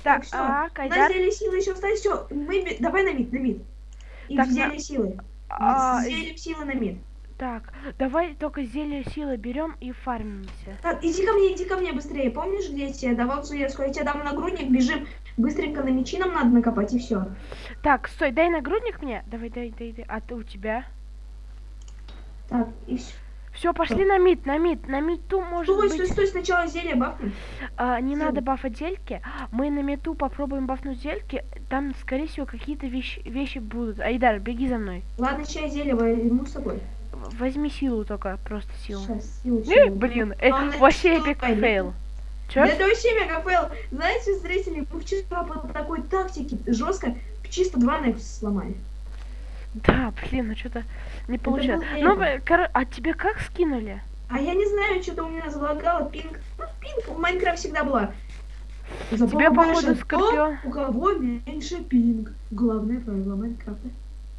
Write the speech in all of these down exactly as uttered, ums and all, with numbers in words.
Так, все. а, У нас зелье силы еще остались. Все, мы давай на мид, на мид. И Так, зелье на... силы. а, Зелье силы на мид. Так, давай только зелье силы берем и фармимся. Так, иди ко мне, иди ко мне быстрее. Помнишь, где я тебе давал железку? Я тебе дам нагрудник, бежим. Быстренько на мечи нам надо накопать, и все. Так, стой, дай нагрудник мне. Давай, дай, дай, дай. А ты у тебя? Так, и все. Все, пошли на мид, на мид, на мидту может Стой, быть... стой, стой, сначала зелье бафнем. А, не Зелье. надо бафать зельки. Мы на мидту попробуем бафнуть зельки. Там, скорее всего, какие-то вещи, вещи будут. Айдар, беги за мной. Ладно, сейчас зелье возьму с собой. В- Возьми силу только, просто силу. Сейчас, силу, Э, силу. блин, э, А он вообще написал, эпик пойдет. фейл. Да Чё? это вообще мега фейл. Знаете, зрители, мы вчера по такой тактике жестко чисто два на сломали. Да, блин, ну что-то не получилось. был Ну, эпик. кор- а тебе как скинули? А я не знаю, что-то у меня залагало, пинг. Ну, пинг в Майнкрафт всегда была. Тебе, походу, Запомнишь, Скорпион. кто, у кого меньше пинг. Главное правило Майнкрафта.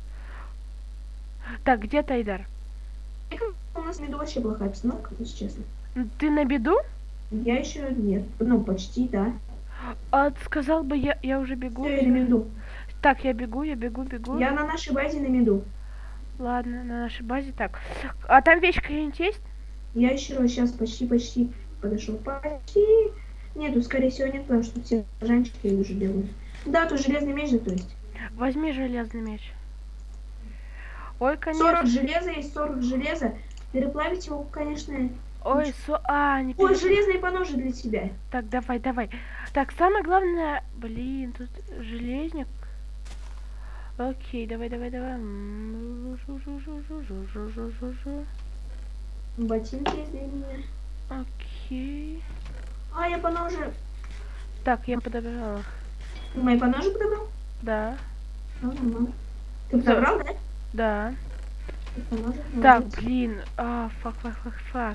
Так, где Тайдар? У нас меду вообще плохая обстановка, если честно. Ты на беду? Я еще нет. Ну, почти, да. А сказал бы, я, я уже бегу. Все, я на меду. Так, я бегу, я бегу, бегу. Я на нашей базе на меду. Ладно, на нашей базе так. А там вещь какая-нибудь есть? Я еще сейчас почти-почти подошел. Почти. Нету, скорее всего, нет, потому что все жанчики уже делают. Да, тут железный меч, да, то есть. Возьми железный меч. Ой, конечно. сорок железа есть, сорок железа. Переплавить его, конечно. Ой, со... а, не Ой, пере- железные поножи для тебя. Так, давай, давай. Так, самое главное... Блин, тут железник. Окей, давай, давай, давай. М, жу-жу-жу-жу-жу-жу-жу-жу-жу. Ботинки есть для меня. Окей. А, я поножи. Так, я подобрала. Ты мои поножи подобрал? Да, Ну, нормально. Ты подобрал, да? да. Ты поножи? Так, Молодец. блин. А, фак, фак, фак, фак.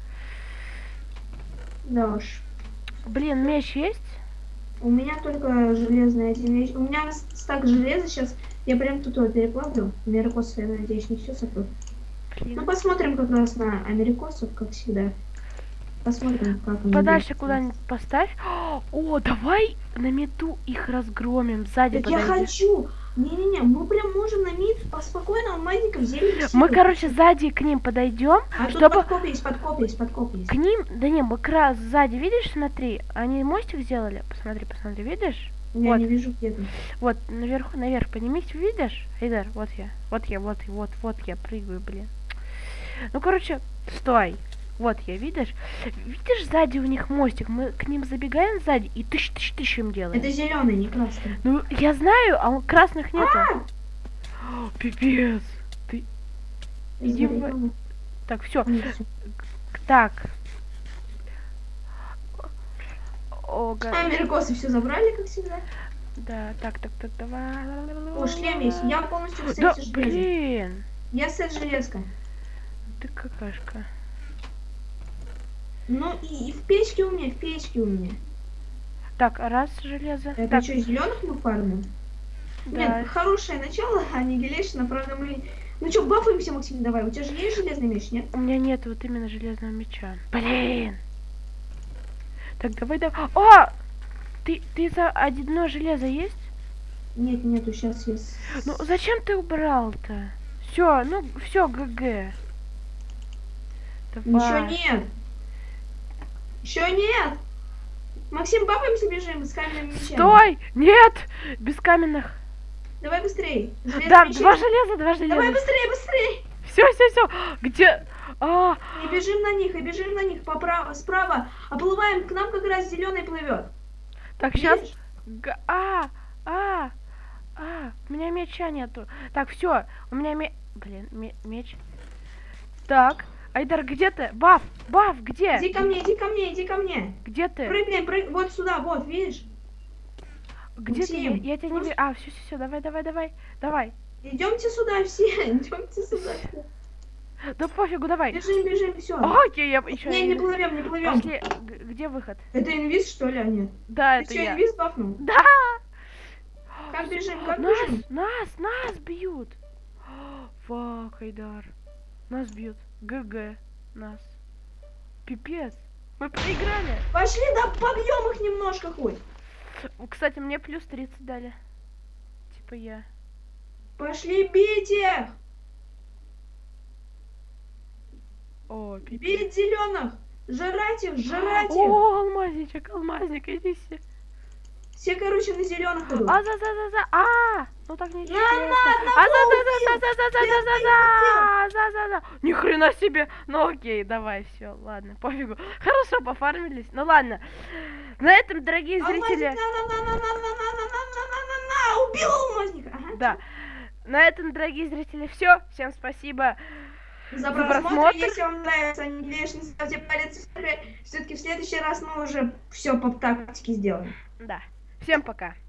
Да уж. Блин, меч есть? У меня только железные эти вещи. У меня стак железа сейчас. Я прям тут вот переплавлю. Америкосы, я надеюсь, не все сотрут. Блин. Ну, посмотрим как раз на америкосов, как всегда. Посмотрим, как они Подальше будут. куда-нибудь поставь. О, давай на мету их разгромим. Сзади Так я подойди. хочу. Не-не-не, мы прям можем на мид спокойно, маленьком зелье. Мы, короче, сзади к ним подойдем, А тут чтобы... подкоп есть, подкоп есть, подкоп есть. К ним... Да не, мы как раз сзади, видишь, смотри. Они мостик сделали. Посмотри, посмотри, видишь? Я Вот. не вижу где-то. Вот, наверху, наверх поднимись, видишь? Айдар, вот я. Вот я, вот, вот, вот я прыгаю, блин. Ну, короче, стой. Вот я, видишь? Видишь, сзади у них мостик. Мы к ним забегаем сзади и тыщ-тыщ-тыщ им делаем. Это зеленый, не красный. Ну, я знаю, а он- красных нету. А! О, пипец. Ты... Иди Знаю, в- думаю. Так, все. Не, всё. Так. О, га- А, америкосы все забрали, как всегда. Да, так, так, так, давай. О, шлем есть. Я полностью в Да, сете железа. блин. Я сет железка. Ты какашка. Ну и, и в печке у меня, в печке у меня. Так, раз железо. Это Так, что, зеленых мы фармим? да. Нет, хорошее начало, аннигилейшн, правда мы... Ну что, бафаемся, Максим, давай. У тебя же есть железный меч, нет? У меня нет вот именно железного меча. Блин. Так, давай, давай. О! Ты, ты за одно железо есть? Нет, нету, сейчас я... с- Ну, зачем ты убрал-то? Все, ну, все, ГГ. Ничего Давай. нет. Еще нет. Максим, бафаемся, бежим с каменными мечами. Стой! Нет! Без каменных. Давай быстрее. Железные Да, мечи. два железа, два Давай железа. быстрее, быстрее. Все, все, все. Где? А, И бежим на них, и бежим на них поправа, справа. Оплываем, к нам как раз зеленый плывет. так, сейчас. А, а, а, у меня меча нету. Так, все, у меня ме... Блин, ме- меч. Так, Айдар, где ты? Баф, Баф, где? Иди ко мне, иди ко мне, иди ко мне. Где ты? Прыгни, прыгни, вот сюда, вот, видишь? Где ты? Максим, Я тебя не вижу. А, все, все, все, давай, давай, давай, давай. Идемте сюда все, идемте сюда. Да пофигу, давай. Бежим, бежим, все. Окей, я еще. Не, не плывем, не плывем. Пошли. Г- Где выход? Это инвиз, что ли, а нет? Да, Ты это что, я. инвиз бафнул? Да! Как бежим, как Нас, бежим? нас, нас бьют. Фак, Айдар. Нас бьют. ГГ. Нас. Пипец. Мы проиграли. Пошли, да побьем их немножко хоть. Кстати, мне плюс тридцать дали. Типа я. Пошли бить их! О, Бить зеленых! Жрать их, жрать их! О, алмазничек, алмазник, иди все. Все, короче, на зеленых идут. А, за, за, за, за, а, ну так не На, на, А, за, за, за, за, за, за, за, Я за, за, за, за, за. Ни хрена себе. Ну окей, давай, все, ладно, пофигу. Хорошо, пофармились. Ну ладно. На этом, дорогие зрители. На-на-на-на-на-на-на-на-на-на-на! Убил алмазника! Ага. Да. На этом, дорогие зрители, все. Всем спасибо За просмотр. просмотр. Если вам нравится, не лишний, ставьте палец вверх. Все-таки в следующий раз мы уже все по тактике сделаем. Да. Всем пока.